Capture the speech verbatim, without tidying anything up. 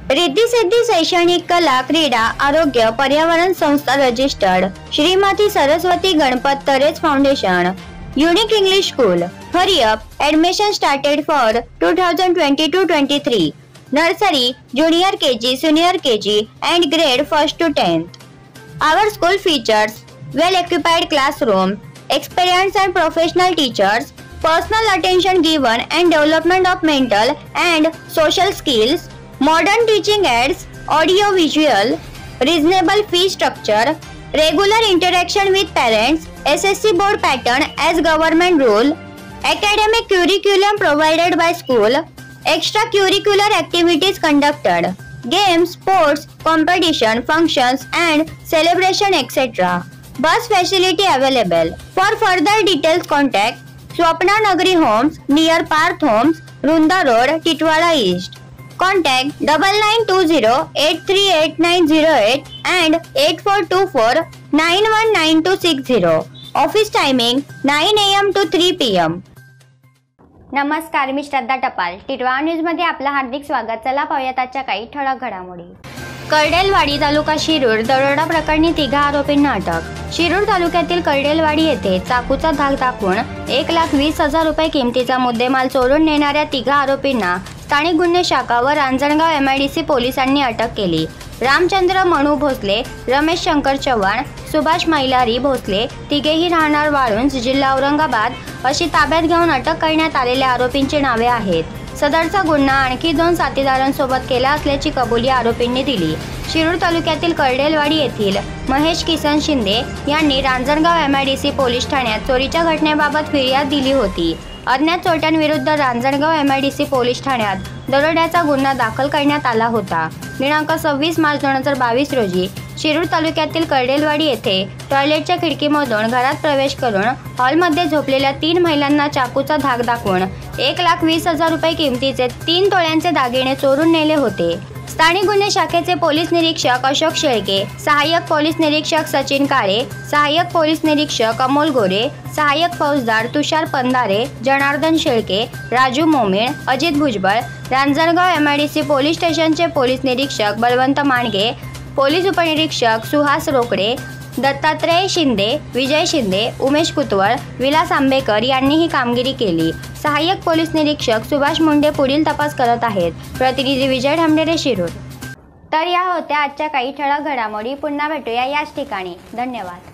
रिद्धी सिद्धी शैक्षणिक कला क्रीडा आरोग्य पर्यावरण संस्था registered Shrimati Saraswati Ganpat Tarej foundation Unique English School. Hurry up, admission started for two thousand twenty-two twenty-three. Nursery, Junior K G, Senior K G and grade first to tenth. Our school features well-equipped classroom, experienced and professional teachers, personal attention given and development of mental and social skills, modern teaching aids, audio-visual, reasonable fee structure, regular interaction with parents, S S C board pattern as government rule, academic curriculum provided by school, extracurricular activities conducted, games, sports, competition, functions and celebration et cetera. Bus facility available. For further details contact Swapna Nagri Homes near Parth Homes, Runda Road, Titwala East. Contact double nine two zero eight three eight nine zero eight and eight four two four nine one nine two six zero. Office timing nine A M to three P M. नमस्कार, मी श्रद्धा टपाल. Titwala news मध्ये आपलं हार्दिक स्वागत. चला पाहूयात आजच्या काही ठळक घडामोडी. करडेलवाडी तालुका शिरूर दरोडा प्रकरणी तिघा आरोपींना अटक. शिरूर तालुक्यातील करडेलवाडी येथे चाकूचा धाक दाखवून एक लाख वीस हजार रुपये किमतीचा मुद्देमाल चोरून नेणाऱ्या तिघा आरोपींना स्थानिक गुन्हे शाखा व Ranjangaon M I D C पोलिसांनी अटक केली. रामचंद्र मनू भोसले, रमेश शंकर चव्हाण, सुभाष मैलारी भोसले तिघेही राहणार वाळुंज, जिल्हा औरंगाबाद अशी ताब्यात घेऊन अटक करण्यात आलेल्या आरोपींची नावे आहेत. सदरचा गुन्हा आणखी दोन साथीदारांसोबत केला असल्याची कबुली आरोपींनी दिली. शिरूर तालुक्यातील करडेलवाडी येथील महेश किसन शिंदे यांनी Ranjangaon M I D C पोलीस ठाण्यात चोरीच्या घटनेबाबत फिर्याद दिली होती. अज्ञात चोरट्यांविरुद्ध Ranjangaon M I D C पोलीस ठाण्यात दरोड्याचा गुन्हा दाखल करण्यात आला होता. दिनांक सव्वीस मार्च दोन हजार बावीस रोजी शिरूर तालुक्यातील करडेलवाडी येथे टॉयलेटच्या खिडकीमधून घरात प्रवेश करून हॉलमध्ये झोपलेल्या तीन महिलांना चाकूचा धाक दाखवून एक लाख वीस हजार रुपये किमतीचे तीन तोळ्यांचे दागिने चोरून नेले होते. स्थानिक गुन्हे शाखेचे पोलीस निरीक्षक अशोक शेळके, सहाय्यक पोलीस निरीक्षक सचिन काळे, सहाय्यक पोलीस निरीक्षक अमोल गोरे, सहाय्यक फौजदार Tushar Pandhare, Janardan Shelke, Raju Momin, Ajit Bhujbal, Ranjangaon M I D C पोलीस स्टेशनचे पोलीस निरीक्षक बलवंत मांडगे, पोलीस उपनिरीक्षक सुहास रोकडे, दत्तात्रय शिंदे, विजय शिंदे, उमेश कुतवळ, विलास आंबेकर यांनी ही कामगिरी केली. सहाय्यक पोलीस निरीक्षक सुभाष मुंडे पुढील तपास करत आहेत. प्रतिनिधी विजय ढामडेरे, शिरूर. तर या होत्या आजच्या काही ठळक घडामोडी. पुन्हा भेटूया याच ठिकाणी. धन्यवाद.